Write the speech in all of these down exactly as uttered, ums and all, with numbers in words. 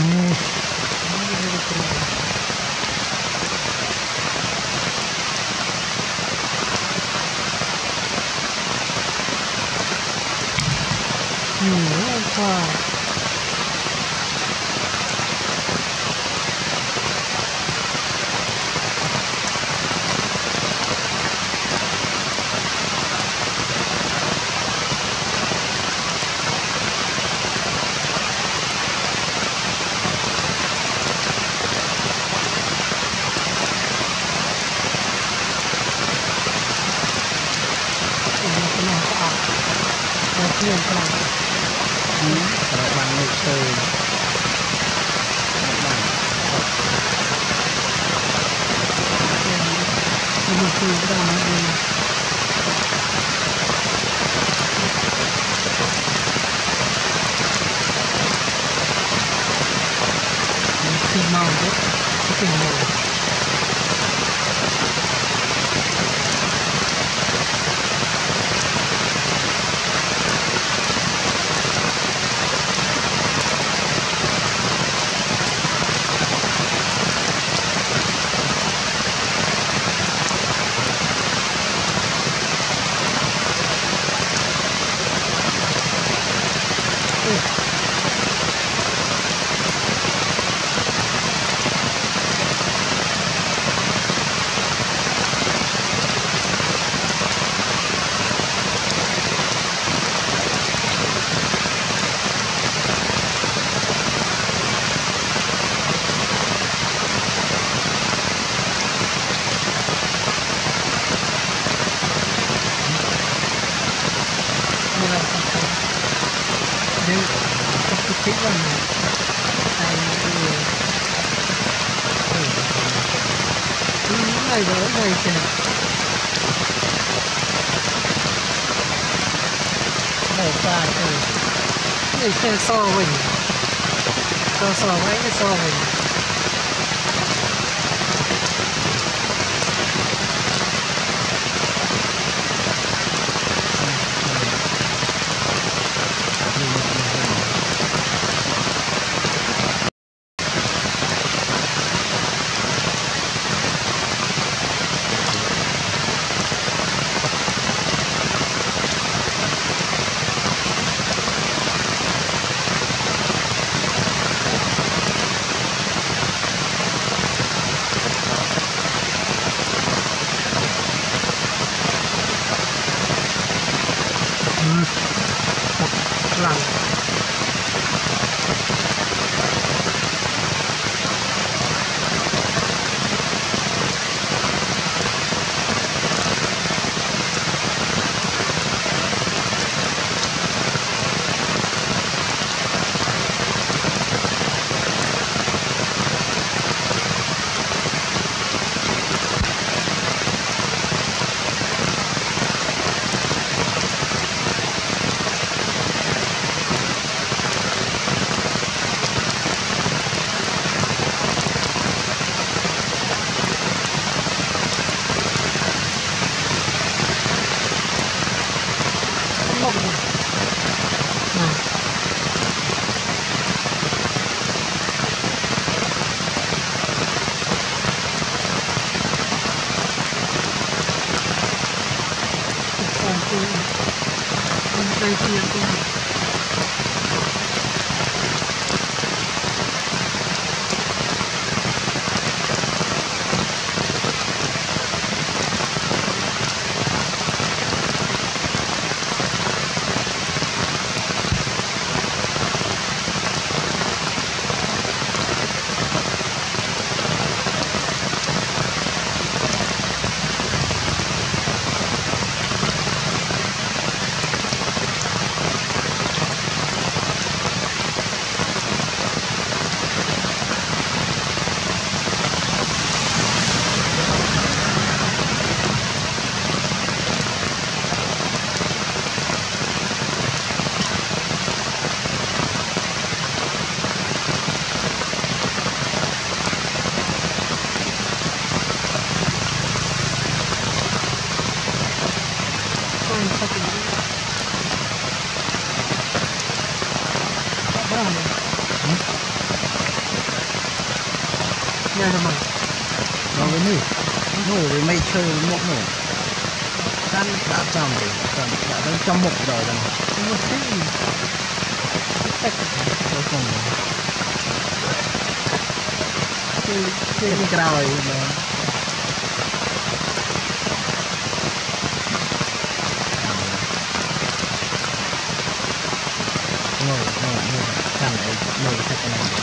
Hãy subscribe cho kênh Ghiền Mì Gõ để không bỏ lỡ những video hấp dẫn. Thích lắm này những ngày đó này kìa này dài rồi này xe so mình so so với cái so mình nghe được mà nó cái này nổ với mây chơi với mốc nổ tan đã trong rồi trong đã đang trong mộc rồi rồi một cái gì cái đâu không rồi cái cái cái cào rồi mà ngồi ngồi ngồi thằng ấy ngồi thật cái này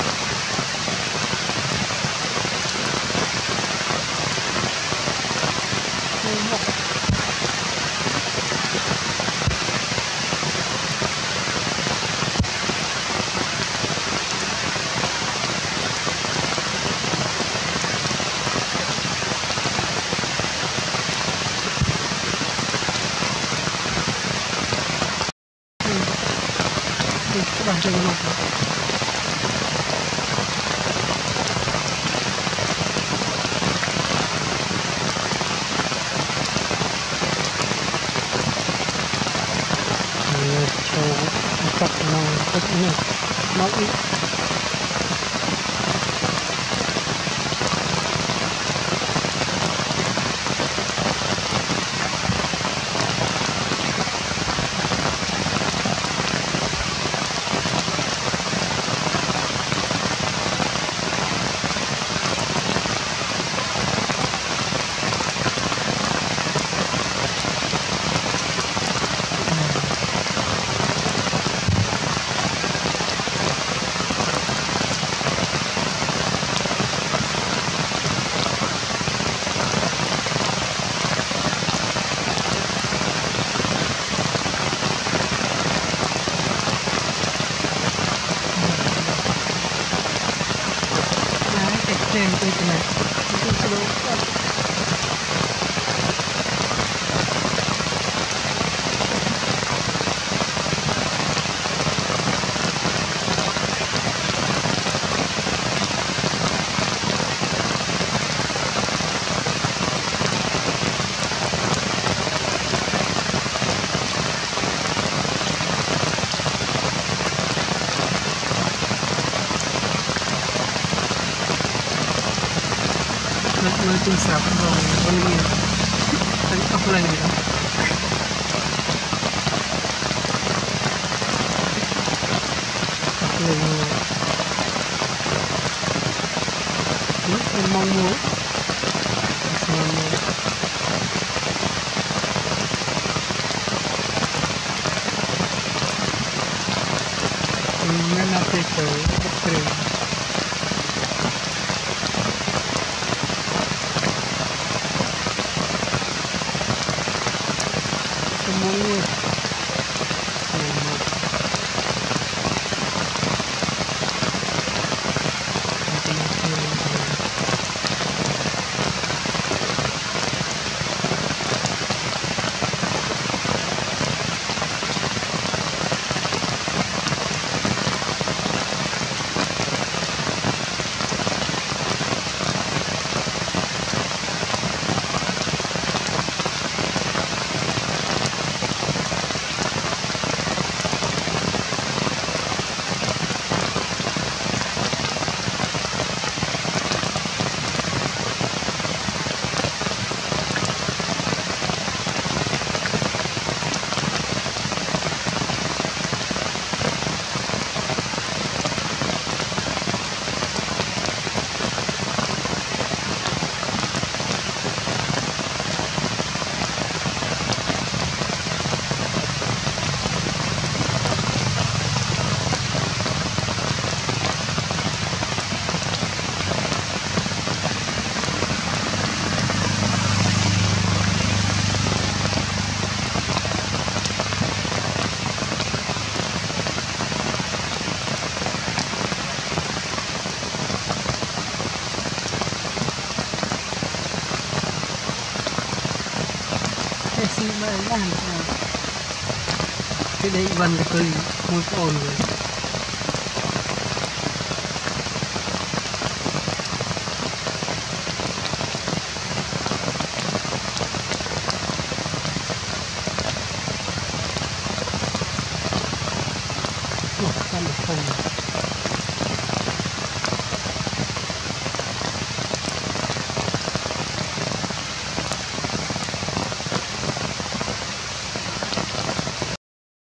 các bạn chơi luôn cho tập nó rất nhiều nó ít trên cái này cái cái lỗ nó tung sạp vào con kia đánh ốc lên rồi ốc lên nước em mong muốn nên là cái cái cái semuanya cái gì mà làm cái đấy vẫn là tôi muốn ổn rồi